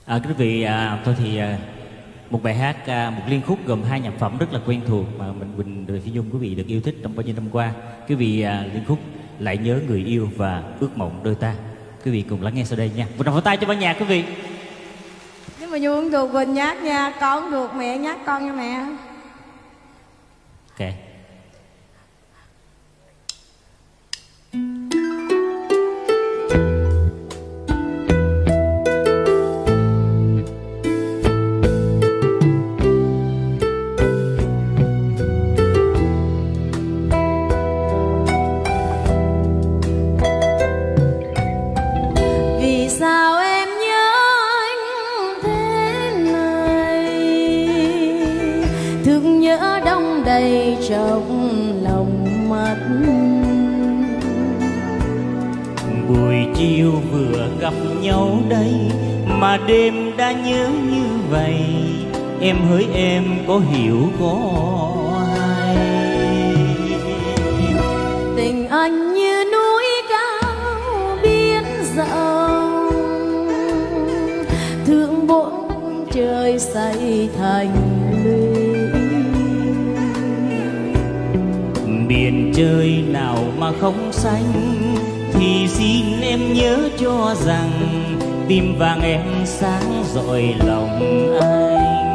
Quý vị, thôi thì một bài hát, một liên khúc gồm 2 nhạc phẩm rất là quen thuộc mà mình Đời Phi Nhung quý vị được yêu thích trong bao nhiêu năm qua. Quý vị, liên khúc Lại Nhớ Người Yêu và Ước Mộng Đôi Ta. Quý vị cùng lắng nghe sau đây nha. Một tràng pháo tay cho ban nhạc quý vị. Nhưng mà Nhung được Quỳnh nhát nha, con được mẹ nhát con nha mẹ. Ok. Trong lòng mắt buổi chiều vừa gặp nhau đây mà đêm đã nhớ như vậy, em hỡi em có hiểu có hay. Tình anh như núi cao biển rộng, thương bốn trời xây thành lũy. Biển trời nào mà không xanh thì xin em nhớ cho rằng tim vàng em sáng rọi lòng anh.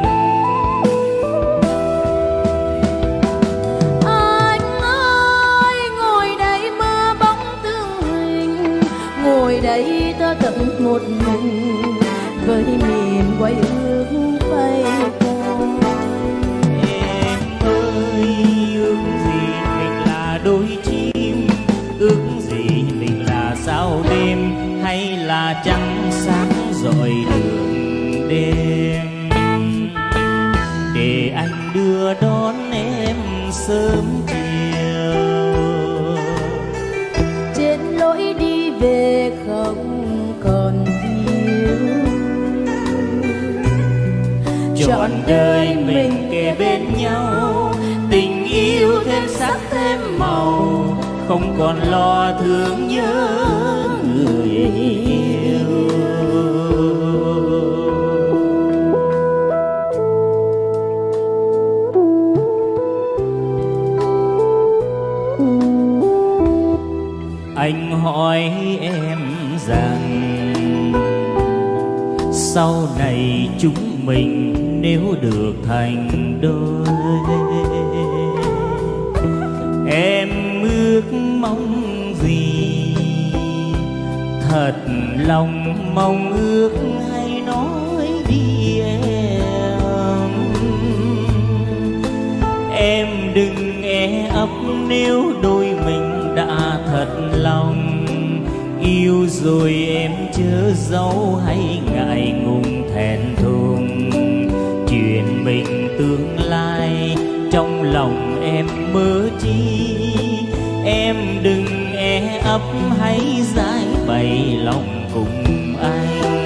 Anh ơi ngồi đây mơ bóng tương hình, ngồi đây ta tận một mình với miền quay ước bay coi. Em ơi ước gì đôi chim, ước gì mình là sao đêm hay là trăng sáng rọi đường đêm, để anh đưa đón em sớm chiều trên lối đi về không còn thiếu. trọn đời mình kề bên nhau, tình yêu thêm sắc thêm màu, không còn lo thương nhớ người yêu. Anh hỏi em rằng sau này chúng mình nếu được thành đôi, em ước mong gì? Thật lòng mong ước hay nói đi em. Em đừng e ấp nếu đôi mình đã thật lòng, yêu rồi em chớ giấu hay ngại ngùng thẹn thùng. Chuyện mình tương lai trong lòng em mơ chi, em đừng e ấp hay giải bày lòng cùng anh.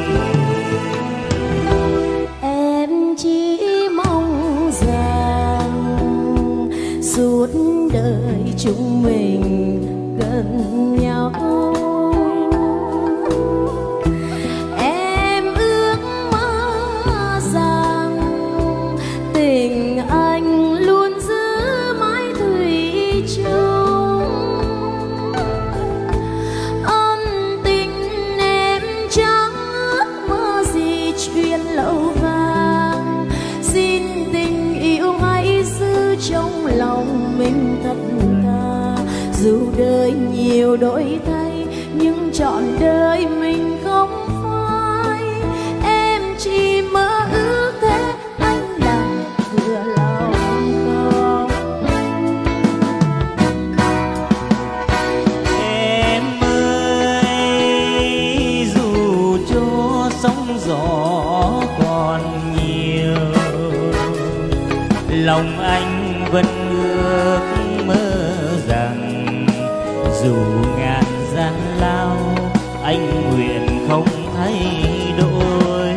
Em chỉ mong rằng suốt đời chúng mình gần nhau. Em ước mơ rằng tình anh luôn giữ mãi thủy chung. Ân tình em chẳng ước mơ gì chuyện lâu vàng, xin tình yêu hãy giữ trong lòng mình thật thà. Dù đời nhiều đổi thay nhưng trọn đời mình không phai. Em chỉ mơ ước thế anh làm vừa lòng không. Em ơi dù cho sóng gió còn nhiều, lòng anh vẫn ước mơ rằng dù ngàn gian lao anh nguyện không thay đổi.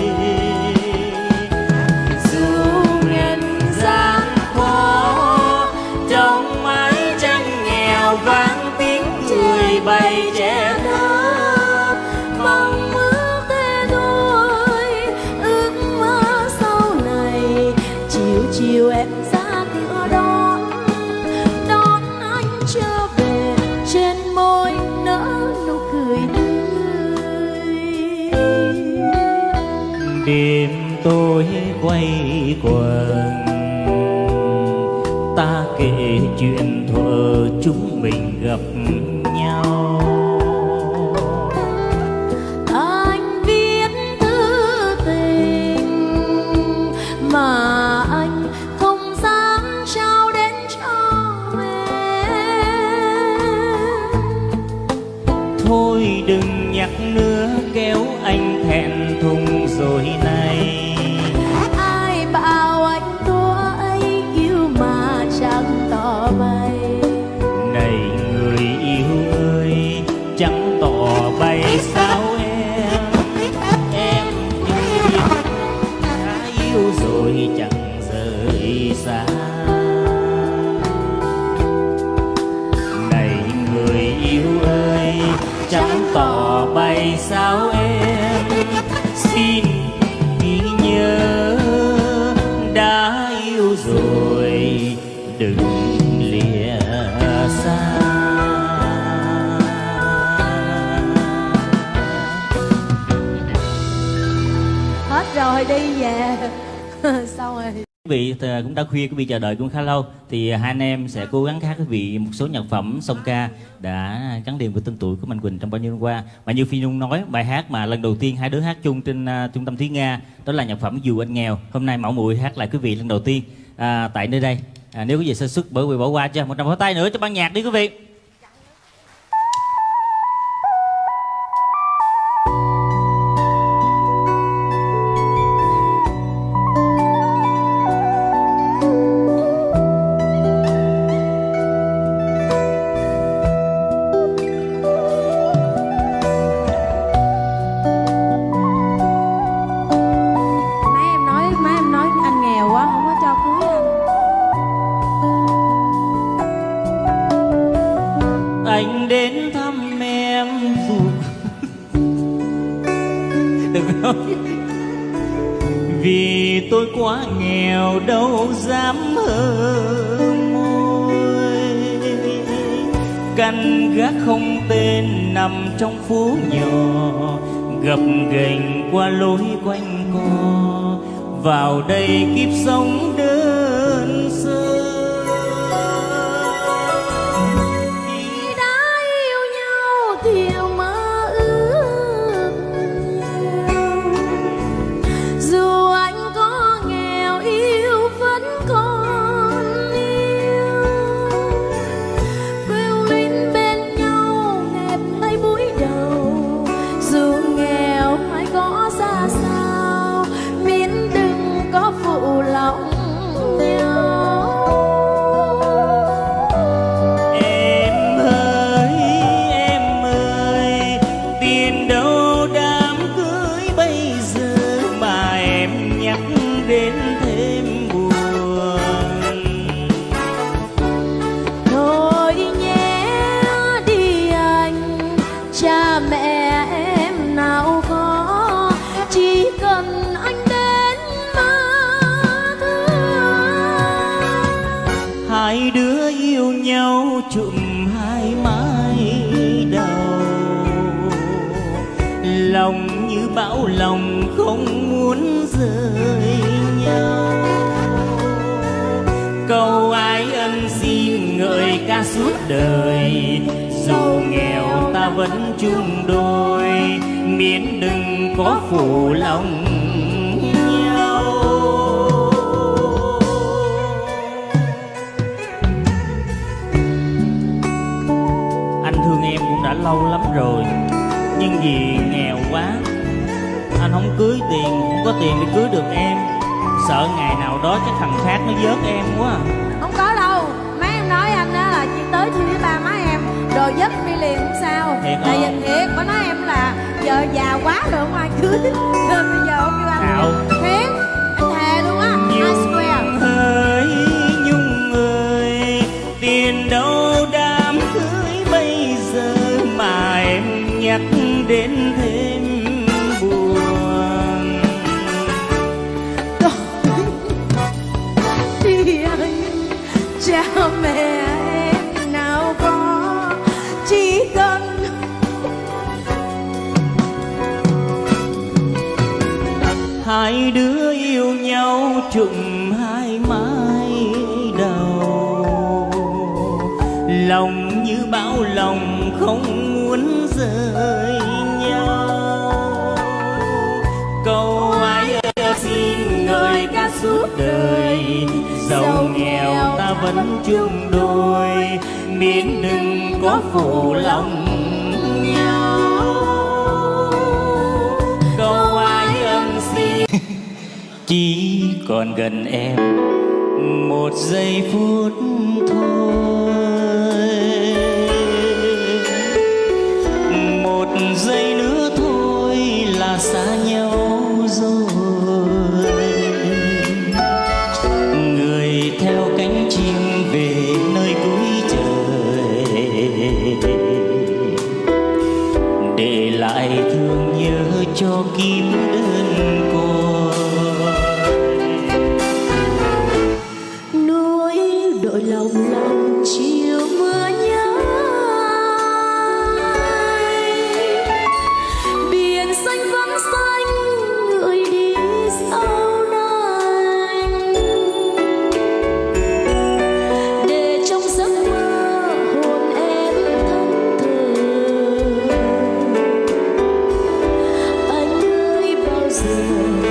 Dù nhân gian khó trong mái tranh nghèo vang tiếng người bay che thơ, mong ước thế thôi đêm tối quay quần, ta kể chuyện thuở chúng mình gặp nhau. Anh viết thư tình mà anh không dám trao đến cho em. Thôi đừng nhắc nữa kéo anh thẹn thùng rồi này. Ai bảo anh có ấy yêu mà chẳng tỏ bày. Này người yêu ơi, chẳng tỏ bày sao em như biết đã yêu rồi chẳng rời xa. Này người yêu ơi, chẳng tỏ bày sao em, xin ghi nhớ đã yêu rồi đừng lìa xa. Hết rồi đi về. Xong rồi. Quý vị cũng đã khuya, quý vị chờ đợi cũng khá lâu, thì hai anh em sẽ cố gắng hát quý vị một số nhạc phẩm song ca đã gắn liền với tên tuổi của Mạnh Quỳnh trong bao nhiêu năm qua. Mà như Phi Nhung nói, bài hát mà lần đầu tiên hai đứa hát chung trên trung tâm Thúy Nga đó là nhạc phẩm Dù Anh Nghèo. Hôm nay Mão Muội hát lại quý vị lần đầu tiên tại nơi đây. Nếu có gì sơ xuất bởi vì bỏ qua cho một tràng pháo tay nữa cho ban nhạc đi quý vị. Má em nói anh nghèo quá không có cho cưới anh. Anh đến thăm em dù đừng nói vì tôi quá nghèo đâu dám hờ môi. Căn gác không tên nằm trong phố nhỏ, gập ghềnh qua lối quanh co, vào đây kiếp sống đơn sơ. Khi đã yêu nhau thì mơ ước nhiều. Dù anh có nghèo yêu vẫn còn yêu. Quêu luyến bên nhau nghẹt tay mũi đầu. Dù nghèo hay có ra sao, miễn đừng có phụ lòng nhau. Em ơi, tiền đâu đám cưới bây giờ mà em nhắc đến thêm buồn. Thôi nhé đi anh, cha mẹ em nào có, chỉ cần anh đến mà thương. Hai đứa yêu nhau chụm hai mái đầu, lòng như bão lòng không muốn rời nhau. Câu ái ân xin ngợi ca suốt đời, dù nghèo ta vẫn chung đôi, miễn đừng có phụ lòng nhau. Anh thương em cũng đã lâu lắm rồi, nhưng vì nghèo quá anh không cưới tiền, không có tiền để cưới được em. Sợ ngày nào đó chắc thằng khác nó vớt em quá. Không có đâu, má em nói anh đó là chỉ tới thi với ba má em rồi dứt đi liền không sao. Thiệt tại không? vì thiệt má nói em là giờ già quá rồi không ai cưới nên bây giờ không kêu anh. Nào. Thiệt anh thề luôn á. I swear. Ơi Nhung ơi, tiền đâu đám cưới bây giờ mà em nhắc đến thêm buồn. Thì anh cha mẹ em nào có, chỉ cần hai đứa yêu nhau trụm hai mái đầu, lòng như bão lòng không muốn rời nhau. Câu ai ơi xin ngợi ca suốt đời, giàu nghèo ta vẫn chung đôi, miễn đừng có phụ lòng nhau. Câu ai ân xin chỉ còn gần em một giây phút thôi, một giây nữa thôi là xa nhau rồi. Người theo cánh chim về nơi cuối trời, để lại thương nhớ cho kim đơn côi. Núi đội lòng lòng chiều mưa nhớ, biển xanh vắng xanh người đi sau này, để trong giấc mơ hồn em thẫn thờ. Anh ơi bao giờ